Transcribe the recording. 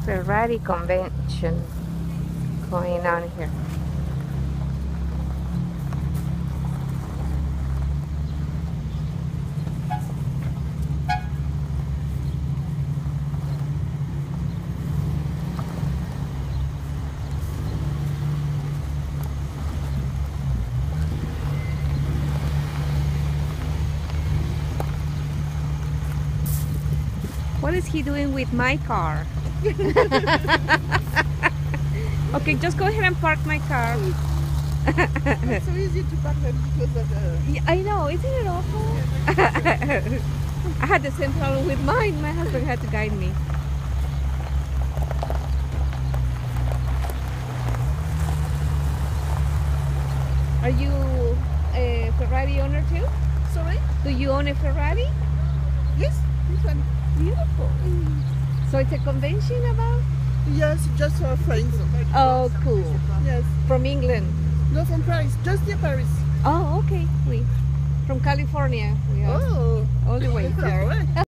Ferrari convention going on here. What is he doing with my car? Okay, just go ahead and park my car. It's so easy to park them because of the... Yeah, I know, isn't it awful? I had the same problem with mine. My husband had to guide me. Are you a Ferrari owner too? Sorry? Do you own a Ferrari? Yes, this one. Beautiful. So it's a convention about? Yes, just for friends. Oh, cool. Yes. From England? No, from Paris. Just near Paris. Oh, okay. From California. We are Oh. all the way. Far away.